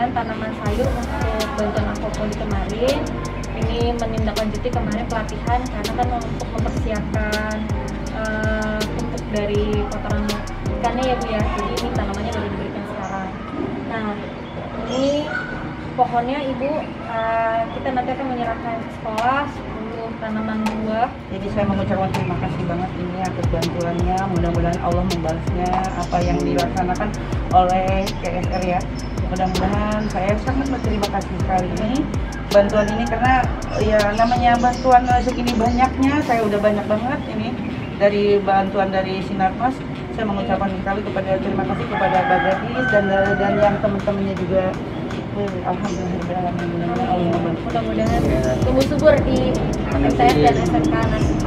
penjualan tanaman sayur untuk bantuan Aquaponi kemarin. Ini menindaklanjuti kemarin pelatihan karena kan untuk mempersiapkan pupuk dari kotoran ikannya ya Bu ya. Jadi ini tanamannya baru diberikan sekarang. Nah, ini pohonnya Ibu kita nanti akan menyerahkan ke sekolah untuk tanaman buah. Jadi saya mengucapkan terima kasih banget ini atas bantuannya. Mudah-mudahan Allah membalasnya apa yang dilaksanakan oleh KSR ya. Mudah-mudahan saya sangat berterima kasih sekali ini bantuan ini karena ya namanya bantuan segini banyaknya, saya udah banyak banget ini dari bantuan dari Sinarmas. Saya mengucapkan sekali terima kasih kepada Mbak Gadis dan yang teman-temannya juga. Alhamdulillah, mudah-mudahan Tumbuh subur di MTS dan SMK nanti.